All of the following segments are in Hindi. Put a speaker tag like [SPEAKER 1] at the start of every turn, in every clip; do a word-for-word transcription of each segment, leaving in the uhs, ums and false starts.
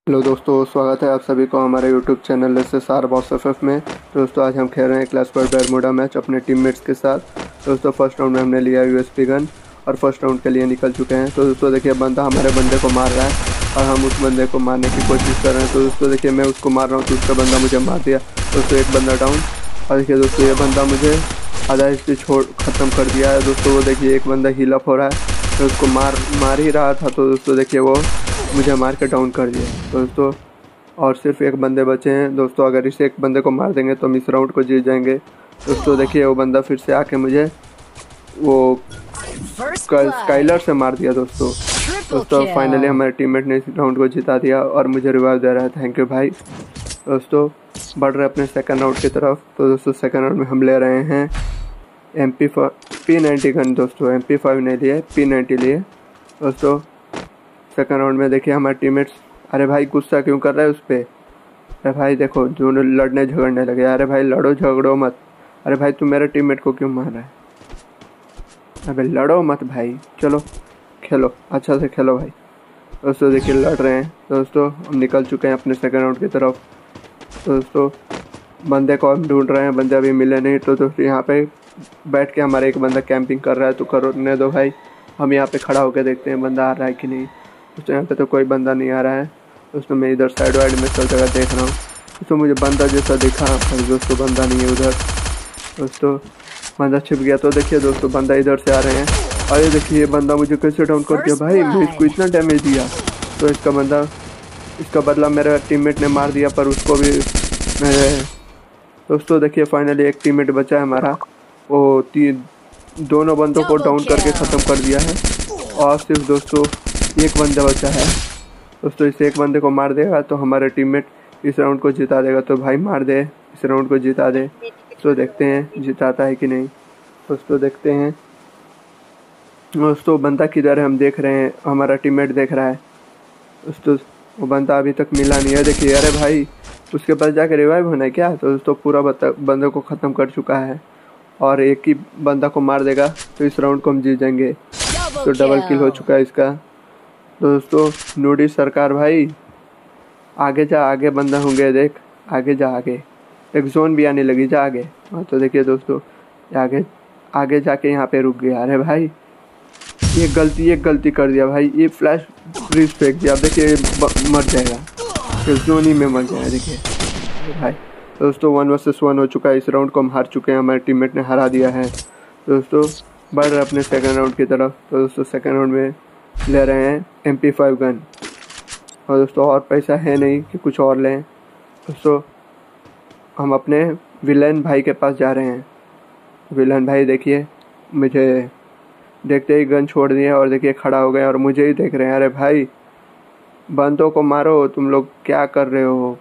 [SPEAKER 1] हेलो दोस्तों, स्वागत है आप सभी को हमारे YouTube channel S S R boss F F में। दोस्तों आज हम खेल रहे हैं क्लाश स्क्वाड बैरमुडा मैच अपने टीममेट्स के साथ। दोस्तों फर्स्ट राउंड में हमने लिया यूएसपी गन और फर्स्ट राउंड के लिए निकल चुके हैं। तो दोस्तों देखिए बंदा हमारे बंदे को मार रहा है और हम उस बंदे को मारने की कोशिश कर रहे हैं। तो दोस्तों देखिए मैं उसको मार रहा हूँ तो उसका बंदा मुझे मार दिया। दोस्तों एक बंदा डाउन। और देखिए दोस्तों ये बंदा मुझे आधा इससे छोड़ ख़त्म कर दिया है। दोस्तों वो देखिए एक बंदा हील अप हो रहा है, तो उसको मार मार ही रहा था। तो दोस्तों देखिए वो मुझे मार के डाउन कर दिया। तो दोस्तों और सिर्फ एक बंदे बचे हैं। दोस्तों अगर इसे एक बंदे को मार देंगे तो हम इस राउंड को जीत जाएंगे। दोस्तों देखिए वो बंदा फिर से आके मुझे वो स्काइलर से मार दिया। दोस्तों दोस्तों फाइनली हमारे टीममेट ने इस राउंड को जिता दिया और मुझे रिवाइव दे रहा है। थैंक यू भाई। दोस्तों बढ़ रहे अपने सेकंड राउंड की तरफ। तो दोस्तों सेकंड राउंड में हम ले रहे हैं M P P ninety gun. दोस्तों एम पी फाइव नहीं लिए, पी नाइन्टी लिए। दोस्तों सेकंड राउंड में देखिए हमारे टीममेट्स, अरे भाई गुस्सा क्यों कर रहा है उस पर? अरे भाई देखो दोनों लड़ने झगड़ने लगे। अरे भाई लड़ो झगड़ो मत। अरे भाई तू मेरे टीममेट को क्यों मार रहा है? अबे लड़ो मत भाई, चलो खेलो, अच्छा से खेलो भाई। दोस्तों देखिए लड़ रहे हैं। दोस्तों हम निकल चुके हैं अपने सेकंड राउंड की तरफ। दोस्तों बंदे को हम ढूंढ रहे हैं, बंदे अभी मिले नहीं। तो दोस्तों यहाँ पे बैठ के हमारा एक बंदा कैंपिंग कर रहा है, तो करने दो भाई। हम यहाँ पे खड़ा होकर देखते हैं बंदा आ रहा है कि नहीं। दोस्तों यहाँ पे तो कोई बंदा नहीं आ रहा है। दोस्तों मैं इधर साइड वाइड में सब जगह देख रहा हूँ। दोस्तों मुझे बंदा जैसा दिखा पर दोस्तों बंदा नहीं है उधर। दोस्तों बंदा छिप गया। तो देखिए दोस्तों बंदा इधर से आ रहे हैं और ये देखिए बंदा मुझे कैसे डाउन कर दिया भाई। मैं इसको इतना डैमेज दिया। तो इसका बंदा इसका बदला मेरे टीममेट ने मार दिया, पर उसको भी मेरे। दोस्तों देखिए फाइनली एक टीममेट बचा है हमारा, वो तीन दोनों बंदों को डाउन करके ख़त्म कर दिया है और सिर्फ दोस्तों एक बंदा बचा है। दोस्तों इस एक बंदे को मार देगा तो हमारे टीममेट इस राउंड को जिता देगा। तो भाई मार दे, इस राउंड को जिता दे। तो देखते हैं जिताता है कि नहीं। दोस्तों देखते हैं। दोस्तों बंदा किधर है हम देख रहे हैं, हमारा टीममेट देख रहा है। दोस्तों वो बंदा अभी तक मिला नहीं है। देखिए अरे भाई उसके पास जाकर रिवाइव होना है क्या? तो दोस्तों पूरा बंदे को ख़त्म कर चुका है और एक ही बंदा को मार देगा तो इस राउंड को हम जीत जाएंगे। तो डबल किल हो चुका है इसका। दोस्तों नूडी सरकार भाई आगे जा, आगे बंदा होंगे, देख आगे जा, आगे एक जोन भी आने लगी, जा आगे। हाँ तो देखिए दोस्तों आगे आगे जाके यहाँ पे रुक गया। अरे भाई ये गलती ये गलती कर दिया भाई, ये फ्लैश ब्रिज फेंक दिया। अब देखिए मर जाएगा, ये जोन ही में मर जाएगा। देखिए भाई दोस्तों वन वर्सेस वन हो चुका है। इस राउंड को हम हार चुके हैं, हमारे टीममेट ने हरा दिया है। दोस्तों बढ़ रहे अपने सेकंड राउंड की तरफ। तो दोस्तों सेकंड राउंड में ले रहे हैं एम पी फाइव गन और दोस्तों और पैसा है नहीं कि कुछ और लें। दोस्तों हम अपने विलन भाई के पास जा रहे हैं। विलन भाई देखिए मुझे देखते ही गन छोड़ दिए और देखिए खड़ा हो गए और मुझे ही देख रहे हैं। अरे भाई बंदों को मारो, तुम लोग क्या कर रहे हो?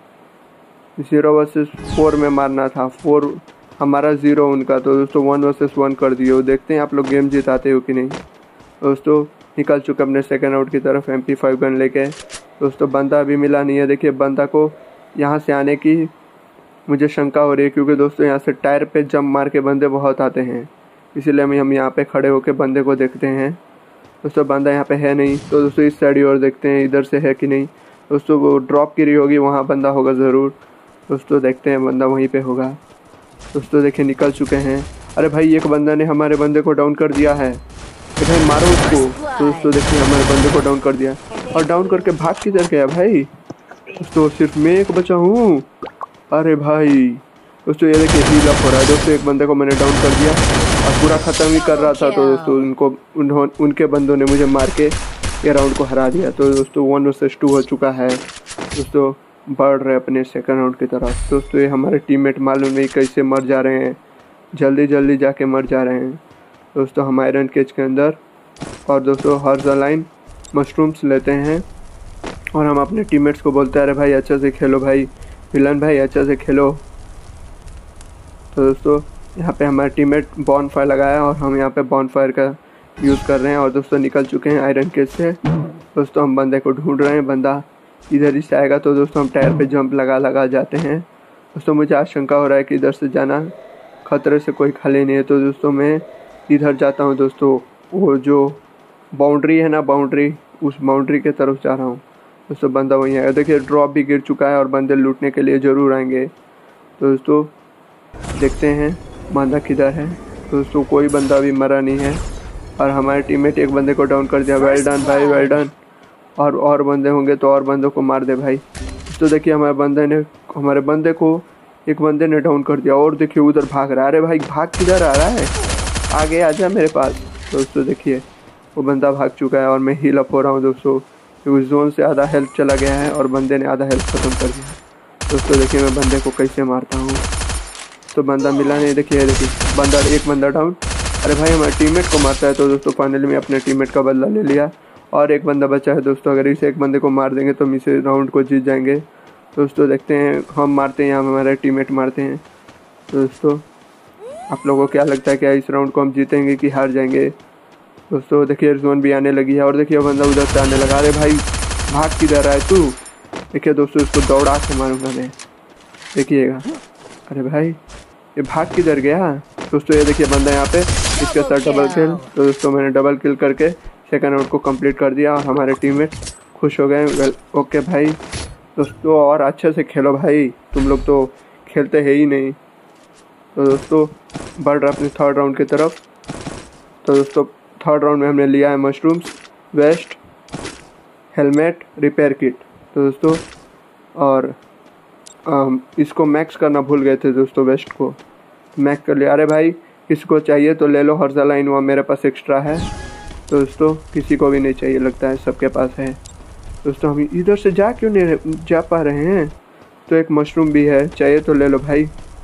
[SPEAKER 1] ज़ीरो वर्सेस फोर में मारना था, फोर हमारा ज़ीरो उनका। तो दोस्तों वन वर्सेस वन कर दिए। देखते हैं आप लोग गेम जिताते हो कि नहीं। दोस्तों निकल चुके अपने सेकंड राउंड की तरफ एम पी फाइव गन लेके। दोस्तों बंदा अभी मिला नहीं है। देखिए बंदा को यहाँ से आने की मुझे शंका हो रही है, क्योंकि दोस्तों यहाँ से टायर पे जंप मार के बंदे बहुत आते हैं, इसीलिए हम यहाँ पे खड़े होकर बंदे को देखते हैं। दोस्तों बंदा यहाँ पे है नहीं। तो दोस्तों इस साइड और देखते हैं इधर से है कि नहीं। दोस्तों वो ड्रॉप गिरी होगी, वहाँ बंदा होगा ज़रूर। दोस्तों देखते हैं बंदा वहीं पे होगा। दोस्तों देखिए निकल चुके हैं। अरे भाई एक बंदा ने हमारे बंदे को डाउन कर दिया है, तो भाई मारो उसको। तो दोस्तों देखिए हमारे बंदे को डाउन कर दिया और डाउन करके भाग किधर गया भाई? दोस्तों सिर्फ मैं एक बचा हूँ। अरे भाई दोस्तों ये देखिए हील अप हो रहा है। दोस्तों एक बंदे को मैंने डाउन कर दिया और पूरा ख़त्म ही कर रहा था। तो दोस्तों उनको उन्होंने उनके बंदों ने मुझे मार के ये राउंड को हरा दिया। तो दोस्तों वन वर्सेस टू हो चुका है। दोस्तों बढ़ रहे अपने सेकंड राउंड की तरफ। दोस्तों ये हमारे टीममेट मालूम नहीं कैसे मर जा रहे हैं, जल्दी जल्दी जाके मर जा रहे हैं। दोस्तों हम आयरन केज के अंदर और दोस्तों हर लाइन मशरूम्स लेते हैं और हम अपने टीममेट्स को बोलते हैं अरे भाई अच्छा से खेलो भाई, विलन भाई अच्छा से खेलो। तो दोस्तों यहाँ पे हमारा टीममेट बॉन फायर लगाया और हम यहाँ पे बॉन फायर का यूज़ कर रहे हैं और दोस्तों निकल चुके हैं आयरन केज से। दोस्तों हम बंदे को ढूंढ रहे हैं, बंदा इधर ही से आएगा। तो दोस्तों हम टायर पे जंप लगा लगा जाते हैं। दोस्तों मुझे आशंका हो रहा है कि इधर से जाना खतरे से कोई खाली नहीं है। तो दोस्तों मैं इधर जाता हूँ। दोस्तों वो जो बाउंड्री है ना, बाउंड्री, उस बाउंड्री के तरफ जा रहा हूँ। दोस्तों बंदा वहीं आएगा। देखिए ड्रॉप भी गिर चुका है और बंदे लूटने के लिए ज़रूर आएंगे। तो दोस्तों देखते हैं बंदा किधर है। दोस्तों कोई बंदा अभी मरा नहीं है और हमारे टीममेट एक बंदे को डाउन कर दिया। वेल डन भाई, वेल डन। और और बंदे होंगे तो और बंदों को मार दे भाई। तो देखिए हमारे बंदे ने हमारे बंदे को एक बंदे ने डाउन कर दिया और देखिए उधर भाग रहा है। अरे भाई भाग किधर आ रहा है, आगे आ जा मेरे पास। दोस्तों देखिए वो बंदा भाग चुका है और मैं हील अप हो रहा हूँ दोस्तों, क्योंकि जोन से आधा हेल्थ चला गया है और बंदे ने आधा हेल्थ ख़त्म कर दिया। दोस्तों देखिए मैं बंदे को कैसे मारता हूँ। तो बंदा मिला नहीं। देखिए देखिए बंदा एक बंदा डाउन। अरे भाई हमारे टीममेट को मारता है। तो दोस्तों फाइनली मैं अपने टीममेट का बदला ले लिया और एक बंदा बचा है। दोस्तों अगर इसे एक बंदे को मार देंगे तो हम इसे राउंड को जीत जाएंगे। दोस्तों देखते हैं हम मारते हैं या हमारे टीममेट मारते हैं। तो दोस्तों आप लोगों को क्या लगता है, क्या इस राउंड को हम जीतेंगे कि हार जाएंगे? दोस्तों देखिए जोन भी आने लगी है और देखिए बंदा उधर से आने लगा। अरे भाई भाग किधर रहा है तू? देखिए दोस्तों इसको दौड़ा के मारूंगा मैं, देखिएगा। अरे भाई ये भाग किधर गया? दोस्तों ये देखिए बंदा यहाँ पे, इसके साथ डबल किल। तो दोस्तों मैंने डबल किल करके सेकंड राउंड को कंप्लीट कर दिया और हमारे टीममेट खुश हो गए। वेल ओके भाई। दोस्तों और अच्छे से खेलो भाई, तुम लोग तो खेलते हैं ही नहीं। तो दोस्तों बढ़ रहा अपने थर्ड राउंड की तरफ। तो दोस्तों थर्ड राउंड में हमने लिया है mushrooms, vest, helmet, repair kit. तो दोस्तों और आम, इसको मैक्स करना भूल गए थे दोस्तों, वेस्ट को मैक्स कर लिया। अरे भाई किसको चाहिए तो ले लो, हर्जा लाइन हुआ मेरे पास एक्स्ट्रा है। तो दोस्तों किसी को भी नहीं चाहिए लगता है, सबके पास है। दोस्तों हम इधर से जा क्यों नहीं जा पा रहे हैं? तो एक मशरूम भी है, चाहिए तो ले लो भाई।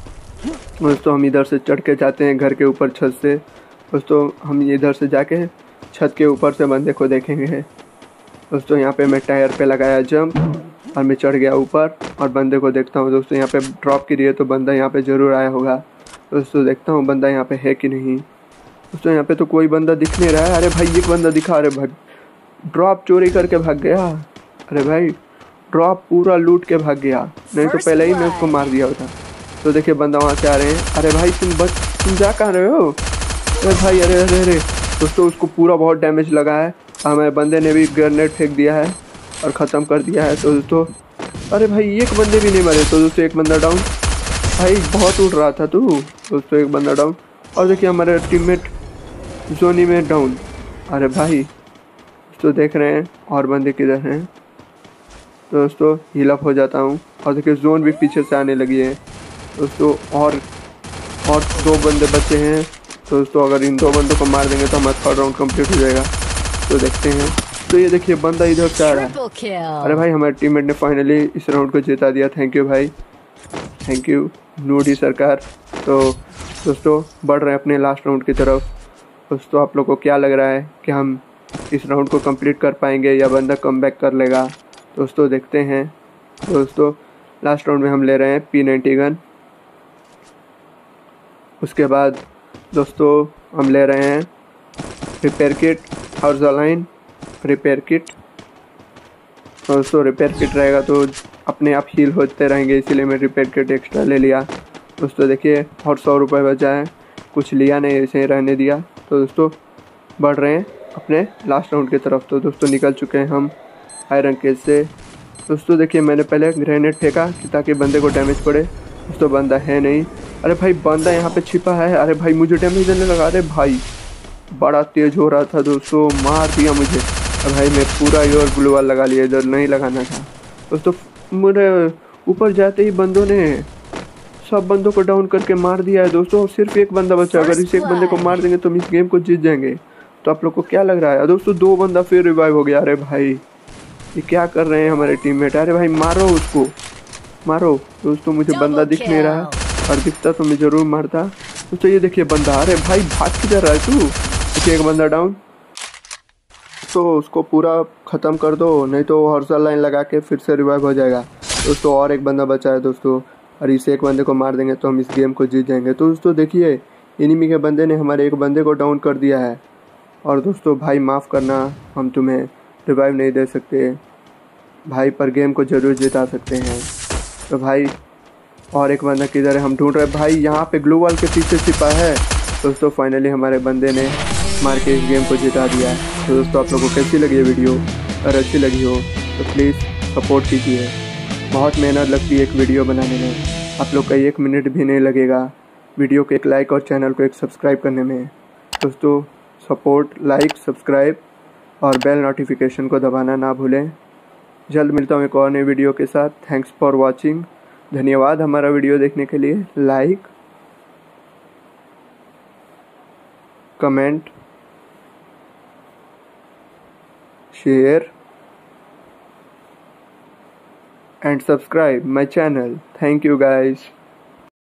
[SPEAKER 1] दोस्तों हम इधर से चढ़ के जाते हैं घर के ऊपर छत से। दोस्तों हम इधर से जाके छत के ऊपर से बंदे को देखेंगे। दोस्तों यहाँ पे मैं टायर पे लगाया जंप और मैं चढ़ गया ऊपर और बंदे को देखता हूँ। दोस्तों यहाँ पे ड्रॉप की रही है तो बंदा यहाँ पे ज़रूर आया होगा। दोस्तों देखता हूँ बंदा यहाँ पे है कि नहीं। दोस्तों यहाँ पे तो कोई बंदा दिख नहीं रहा है। अरे भाई एक बंदा दिखा। अरे भाई ड्रॉप चोरी करके भाग गया। अरे भाई ड्रॉप पूरा लूट के भाग गया, नहीं तो पहले ही मैं उसको मार दिया होता। तो देखिए बंदा वहाँ से आ रहे हैं। अरे भाई तुम बच तुम जा कहाँ रहे हो? अरे भाई अरे अरे अरे दोस्तों उसको पूरा बहुत डैमेज लगा है। हमारे बंदे ने भी ग्रेनेड फेंक दिया है और ख़त्म कर दिया है। तो दोस्तों अरे भाई एक बंदे भी नहीं मरे। तो दोस्तों एक बंदा डाउन। भाई बहुत उड़ रहा था तू। दोस्तों एक बंदा डाउन और देखिए हमारे टीममेट जोनी में डाउन। अरे भाई तो देख रहे हैं और बंदे किधर हैं। तो दोस्तों हील अप हो जाता हूँ और देखिए जोन भी पीछे से आने लगी है। दोस्तों और और दो बंदे बचे हैं। तो दोस्तों अगर इन दो बंदों को मार देंगे तो हमारा थर्ड राउंड कंप्लीट हो जाएगा। तो देखते हैं। तो ये देखिए बंदा इधर से आ रहा है। अरे भाई हमारे टीममेट ने फाइनली इस राउंड को जिता दिया। थैंक यू भाई, थैंक यू नूडी सरकार। तो दोस्तों बढ़ रहे हैं अपने लास्ट राउंड की तरफ। दोस्तों आप लोग को क्या लग रहा है कि हम इस राउंड को कंप्लीट कर पाएंगे या बंदा कम बैक कर लेगा? दोस्तों देखते हैं। दोस्तों लास्ट राउंड में हम ले रहे हैं पी नाइन्टी गन। उसके बाद दोस्तों हम ले रहे हैं रिपेयर किट, हर्जा लाइन, रिपेयर किट। दोस्तों रिपेयर किट रहेगा तो अपने आप हील होते रहेंगे, इसीलिए मैं रिपेयर किट एक्स्ट्रा ले लिया। दोस्तों देखिए और सौ रुपये बचा है, कुछ लिया नहीं, ऐसे ही रहने दिया। तो दोस्तों बढ़ रहे हैं अपने लास्ट राउंड की तरफ। तो दोस्तों निकल चुके हैं हम आयरन केज से। दोस्तों देखिए मैंने पहले ग्रेनेड फेंका कि ताकि बंदे को डैमेज पड़े। दोस्तों बंदा है नहीं। अरे भाई बंदा यहाँ पे छिपा है। अरे भाई मुझे डैमेज देने लगा। अरे भाई बड़ा तेज हो रहा था दोस्तों, मार दिया मुझे। अरे भाई मैं पूरा योर ब्लू वाल लगा लिया, इधर नहीं लगाना था। दोस्तों मेरे ऊपर जाते ही बंदों ने सब बंदों को डाउन करके मार दिया है। दोस्तों सिर्फ एक बंदा बचा, अगर इस एक बंदे को मार देंगे तो हम इस गेम को जीत जाएंगे। तो आप लोग को क्या लग रहा है? दोस्तों दो बंदा फिर रिवाइव हो गया। अरे भाई ये क्या कर रहे हैं हमारे टीममेट? अरे भाई मारो उसको, मारो। दोस्तों मुझे बंदा दिख नहीं रहा और दिखता तो मैं ज़रूर मारता। दोस्तों ये देखिए बंदा। अरे भाई भाग किधर रहा है तू? देखिए एक बंदा डाउन। तो उसको पूरा ख़त्म कर दो, नहीं तो हॉर्सर लाइन लगा के फिर से रिवाइव हो जाएगा। दोस्तों और एक बंदा बचा है दोस्तों, और इसे एक बंदे को मार देंगे तो हम इस गेम को जीत जाएंगे। तो दोस्तों देखिए एनिमी के बंदे ने हमारे एक बंदे को डाउन कर दिया है। और दोस्तों भाई माफ़ करना, हम तुम्हें रिवाइव नहीं दे सकते भाई, पर गेम को ज़रूर जिता सकते हैं। तो भाई और एक बंदा किधर है, हम ढूंढ रहे हैं। भाई यहाँ पे ग्लू वॉल के पीछे छिपा है। दोस्तों फाइनली हमारे बंदे ने मार के इस गेम को जिता दिया है। तो दोस्तों आप लोगों को कैसी लगी ये वीडियो? अगर अच्छी लगी हो तो प्लीज़ सपोर्ट कीजिए। बहुत मेहनत लगती है एक वीडियो बनाने में, आप लोग का एक मिनट भी नहीं लगेगा वीडियो को एक लाइक और चैनल को एक सब्सक्राइब करने में। दोस्तों सपोर्ट, लाइक, सब्सक्राइब और बेल नोटिफिकेशन को दबाना ना भूलें। जल्द मिलता हूँ एक और नई वीडियो के साथ। Thanks for watching. धन्यवाद हमारा वीडियो देखने के लिए। Like, comment, share and subscribe my channel. Thank you guys.